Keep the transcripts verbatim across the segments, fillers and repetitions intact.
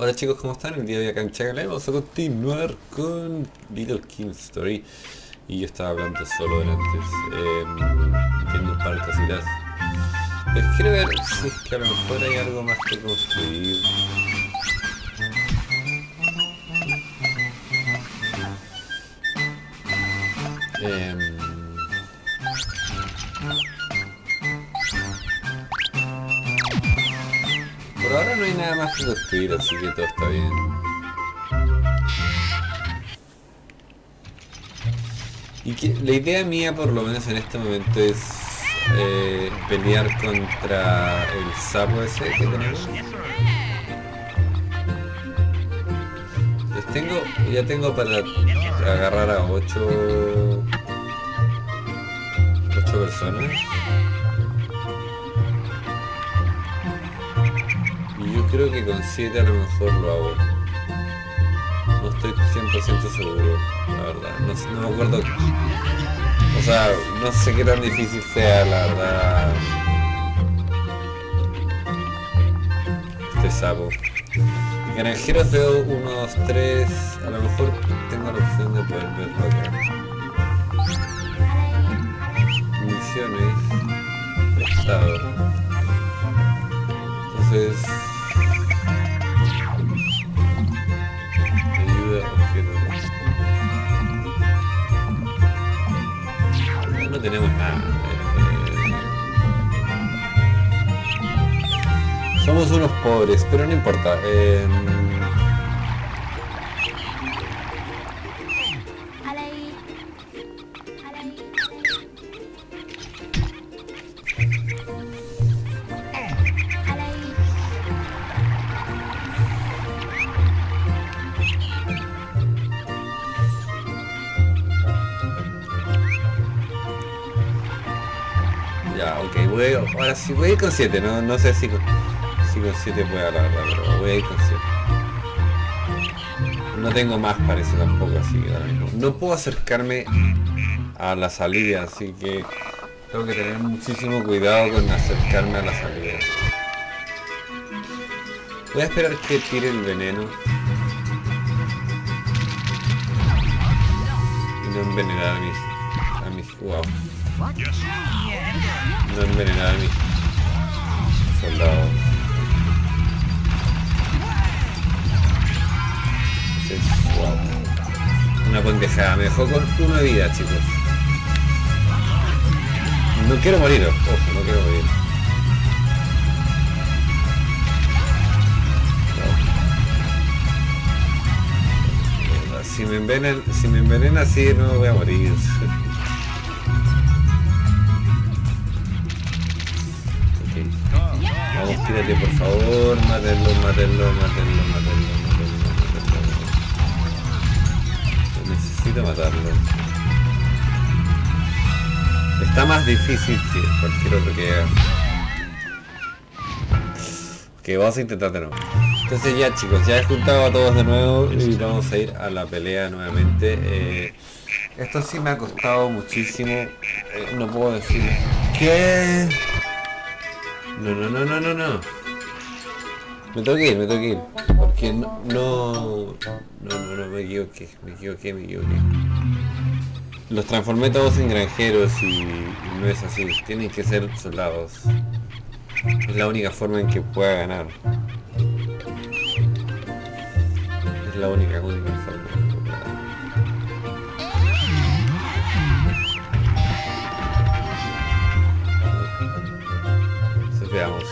Hola chicos, ¿cómo están? El día de hoy acá en Chacalay vamos a continuar con Little King Story. Y yo estaba hablando solo antes, eh, viendo un par de cositas. Pues quiero ver si es que a lo mejor hay algo más que construir. Eh, Por ahora no hay nada más que construir, así que todo está bien. Y que, la idea mía, por lo menos en este momento, es eh, pelear contra el sapo ese que tenemos. Pues tengo, ya tengo para agarrar a ocho, ocho personas. Y yo creo que con siete a lo mejor lo hago. No estoy cien por ciento seguro, la verdad. No, no me acuerdo. O sea, no sé qué tan difícil sea, la verdad. Este sapo. Granjeros veo unos tres. A lo mejor tengo la opción de poder verlo acá. Misiones. Estado. Entonces. No tenemos nada. Eh, somos unos pobres, pero no importa. Eh, Ya, ok, voy, ahora sí voy a ir con siete, no, no sé si con, si con siete puedo hablar, pero voy a ir con siete. No tengo más, parece tampoco, así que ahora mismo no puedo acercarme a la salida, así que tengo que tener muchísimo cuidado con acercarme a la salida. Voy a esperar que tire el veneno y no envenenar a mis, a mis, wow. No envenenar a mis soldados. Sí, wow. Una pendejada, me dejó con uno de vida, chicos. No quiero morir, ojo, no quiero morir. No. Si me envenenan, si me envenena así no voy a morir. Vamos, tírate por favor, mátenlo, mátenlo, mátenlo, mátenlo, mátenlo, mátenlo. Necesito matarlo. Está más difícil que cualquier otro que haga. Que vamos a intentar de nuevo. Entonces ya chicos, ya he juntado a todos de nuevo y vamos a ir a la pelea nuevamente. Eh, esto sí me ha costado muchísimo. Eh, no puedo decir ¿qué? No, no, no, no, no, no. Me tengo que ir, me tengo que ir. Porque no, no, no, no, no, me equivoqué, me equivoqué, me equivoqué. Los transformé todos en granjeros y, y no es así. Tienen que ser soldados. Es la única forma en que pueda ganar. Es la única, única forma en que pueda ganar. Veamos.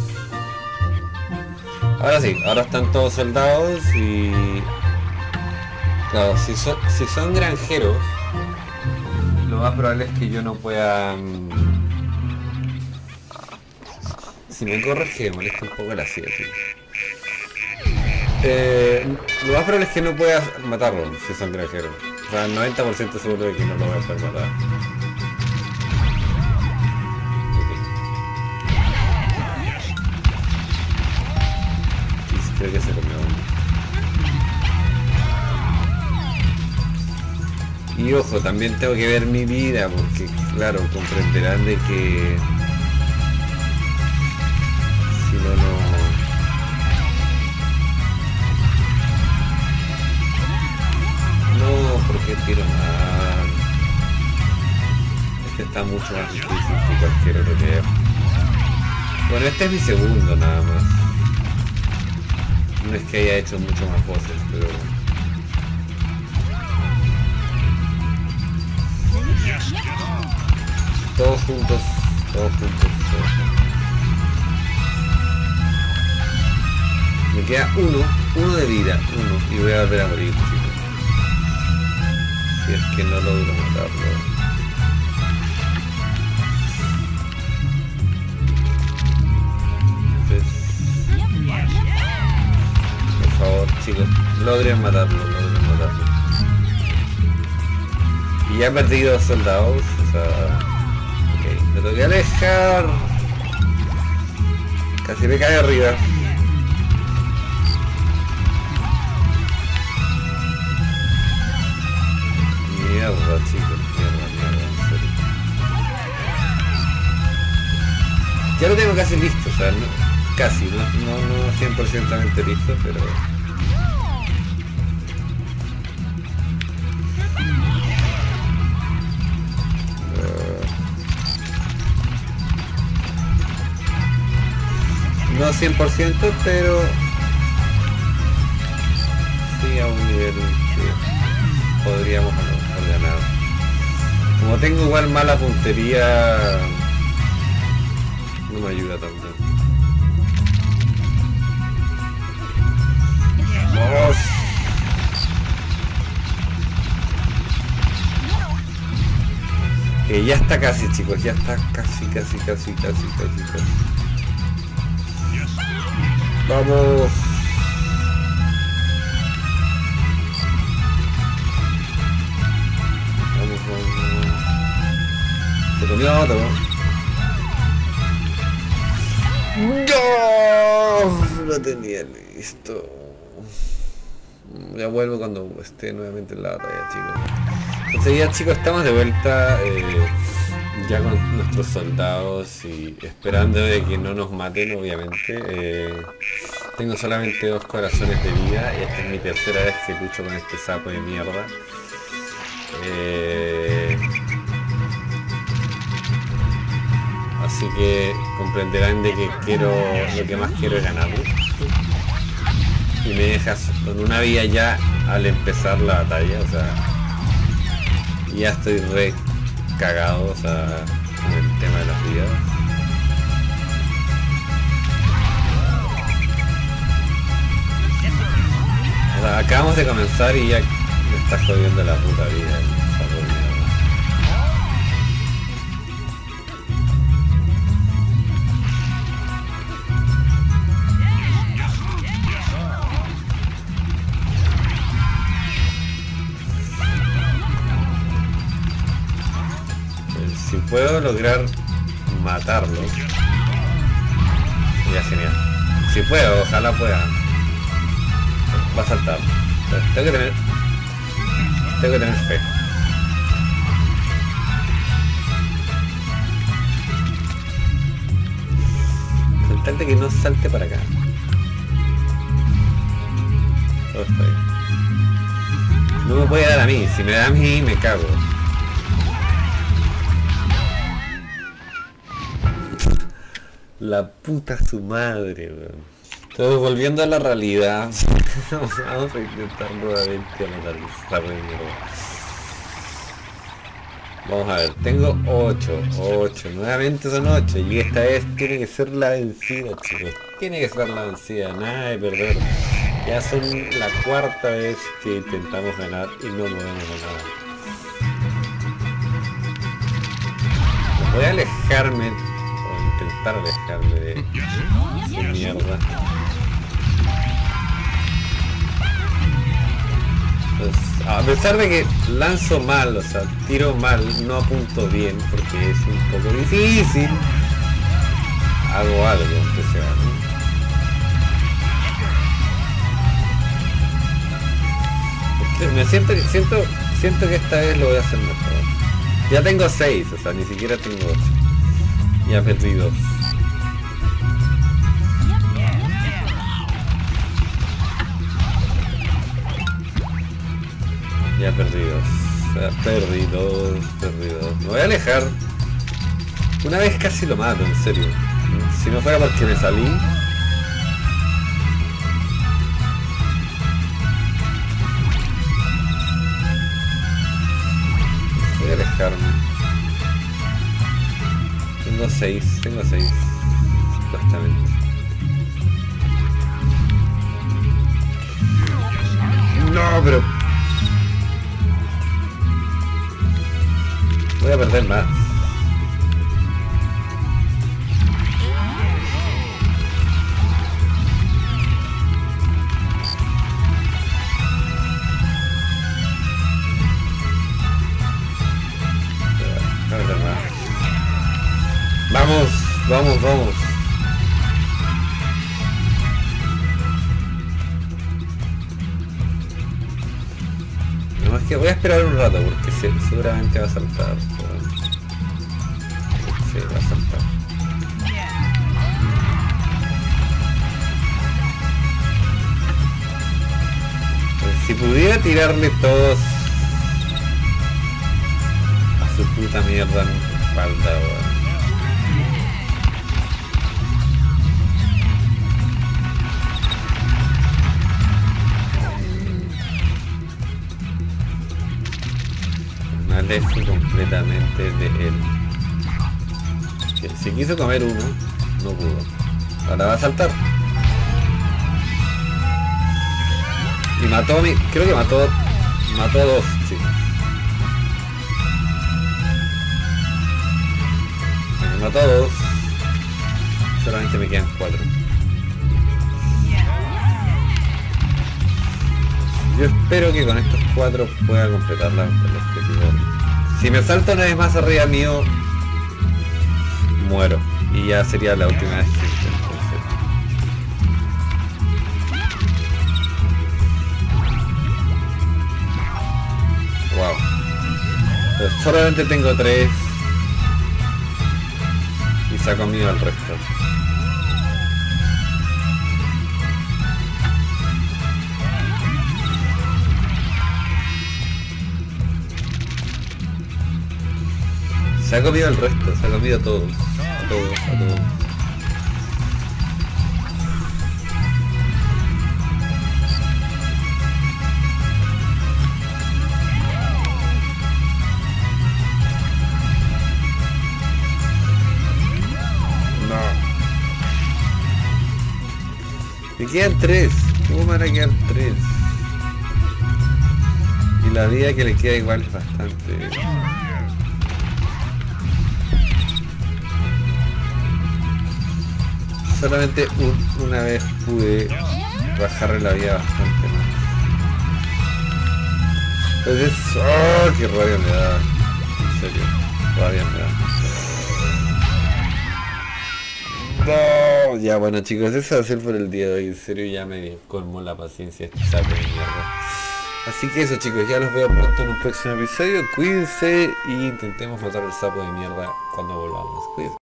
Ahora sí, ahora están todos soldados y... Claro, si, so, si son granjeros, lo más probable es que yo no pueda... Si me corres que me molesta un poco la siete. Eh, lo más probable es que no pueda matarlo si son granjeros. O sea, el noventa por ciento seguro de que no lo voy a poder matar. Creo que se comió uno. Y ojo, también tengo que ver mi vida, porque claro, comprenderán de que si no, no... está mucho más difícil que cualquier otro que... Bueno, este es mi segundo nada más. No es que haya hecho mucho más voces, pero... Todos juntos, todos juntos, todos juntos. Me queda uno, uno de vida, uno, y voy a volver a morir, chicos. Si es que no logro matarlo. Por favor, chicos, logren matarlo, logren matarlo. Y ya he perdido dos soldados, o sea... Ok, me tengo que alejar. Casi me cae arriba. Mierda, chicos, mierda, mierda, en serio. Ya lo tengo casi listo, o sea, no, casi, no, no, no cien por ciento listo, pero... Uh, no cien por ciento, pero... Sí, a un nivel que podríamos ganar. Como tengo igual mala puntería, no me ayuda tanto. ¡Vamos! Que ya está casi, chicos, ya está casi, casi, casi, casi, casi, casi. ¡Vamos! Se comió otro. ¡No! Lo tenía listo. Ya vuelvo cuando esté nuevamente en la batalla, chicos. Entonces ya, chicos, estamos de vuelta eh, ya con nuestros soldados y esperando de que no nos maten, obviamente. Eh, tengo solamente dos corazones de vida y esta es mi tercera vez que lucho con este sapo de mierda. Eh, así que comprenderán de que quiero, lo que más quiero es ganarlo. Y me dejas con una vida ya al empezar la batalla, o sea, ya estoy re cagado, o sea, con el tema de las vidas. O sea, acabamos de comenzar y ya me está jodiendo la puta vida. Si puedo lograr matarlo, sería genial. Si puedo, ojalá pueda. Va a saltar. Tengo que tener... Tengo que tener fe. Saltarte que no salte para acá. Todo está bien. No me puede dar a mí. Si me da a mí, me cago. La puta su madre, weón. Entonces, volviendo a la realidad, vamos a intentar nuevamente matar el sapo de mierda. Vamos a ver, tengo ocho, ocho, nuevamente son ocho y esta vez tiene que ser la vencida, chicos. Tiene que ser la vencida, nada de perder. Ya son la cuarta vez que intentamos ganar y no podemos ganar. Voy a alejarme, o intentar alejarme de su mierda. Pues, a pesar de que lanzo mal, o sea, tiro mal, no apunto bien, porque es un poco difícil, hago algo, aunque sea, ¿no? Me siento, siento, siento que esta vez lo voy a hacer mejor. Ya tengo seis, o sea, ni siquiera tengo ocho. Ya perdí dos. Ya perdí dos. O sea, perdí dos, perdí dos. Me voy a alejar Una vez casi lo mato, en serio. Si no fuera porque me salí. Voy a alejarme. Tengo seis, tengo seis. Supuestamente. No, pero... voy a perder más. Voy a perder más. Vamos, vamos, vamos. No, es que voy a esperar un rato porque se, seguramente va a saltar. Pero... sí, va a saltar. Pues si pudiera tirarle todos a su puta mierda en la espalda, weón. Me alejo completamente de él. Si quiso comer uno, no pudo. Ahora va a saltar. Y mató a mí. Creo que mató. Mató a dos, chicos. Me mató a dos. Solamente me quedan cuatro. Yo espero que con estos cuatro pueda completar la, el objetivo. Si me salta una vez más arriba mío, muero. Y ya sería la última vez que intento hacer. Wow. Pero solamente tengo tres. Y saco mío el resto. Se ha comido el resto, se ha comido a todos, a todos, a todos. No. Me quedan tres, ¿cómo me van a quedar tres? Y la vida que le queda igual es bastante... solamente un, una vez pude bajarle la vida bastante más. Entonces, oh, qué rabia me da. En serio, rabia me da. No, ya bueno chicos, eso va a ser por el día de hoy. En serio ya me colmó la paciencia este saco de mierda. Así que eso chicos, ya los veo pronto en un próximo episodio. Cuídense y intentemos matar al sapo de mierda cuando volvamos. Cuídense.